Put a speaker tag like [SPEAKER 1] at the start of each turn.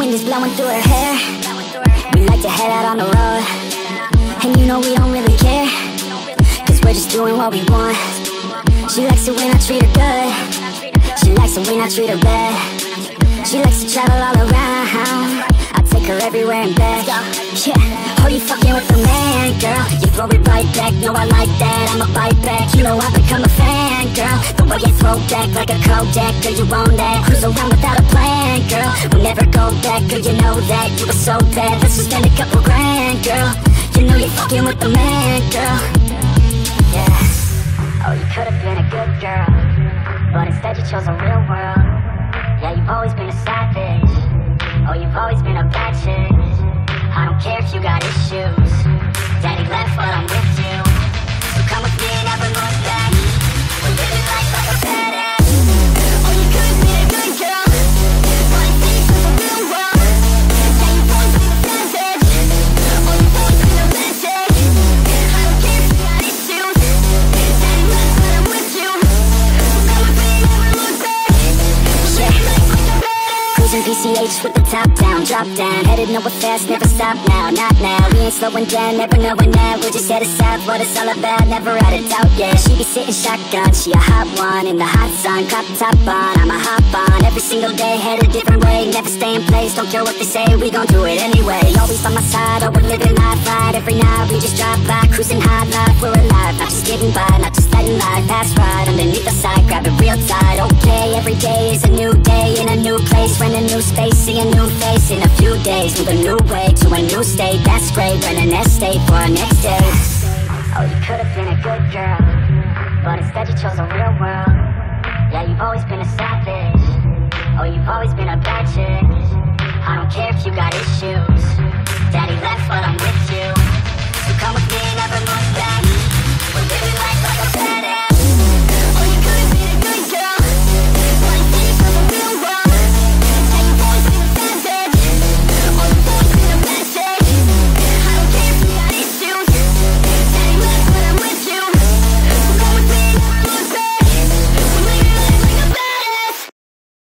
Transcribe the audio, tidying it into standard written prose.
[SPEAKER 1] wind is blowing through her hair. We like to head out on the road, and you know we don't really care, cause we're just doing what we want. She likes it when I treat her good. She likes it when I treat her bad. She likes to travel all around. I take her everywhere and back. Yeah, oh, you fucking with the man, girl. You throw it right back, no I like that. I'ma bite back, you know I've become a fan, girl. The way you throw back like a Kodak, girl, you own that. Cruise around without a plan, girl. We'll never go back, girl, you know that. You were so bad, let's just spend a couple grand, girl. You know you're fucking with the man, girl. Yeah. Oh, you could've been a good girl, but instead you chose a real world. Yeah, you've always been a savage. Oh, you've always been a bad chick. I don't care if you got issues. Daddy left, but I'm with you. So come with me and never look back. We're living life like a badass. Oh, you could've been a good girl, but instead you chose a real world. Yeah, you've always been a savage. Oh, you've always been a bad chick. I don't care if you got issues. Daddy left, but I'm with you. So come with me and never look back. We're living life like a badass. Cruising PCH with the top down, drop down, headed nowhere fast, never stop now, not now. We ain't slowing down, never knowing that. We're just headed south, what it's all about, never out of doubt, yeah. She be sitting shotgun, she a hot one in the hot sun, cop top on, I'ma hop on. Every single day, head a different way, never stay in place, don't care what they say, we gon' do it anyway. Always by my side, oh, we're living life right. Every night we just drive by, cruising high life, we're alive, not just getting by, not just letting life pass right. Underneath the side, grab it real tight, okay. Every day is a new day, in a new place, rent a new space, see a new face. In a few days, move a new way to a new state, that's great. Rent an estate for our next day. Oh, you could've been a good girl, but instead you chose a real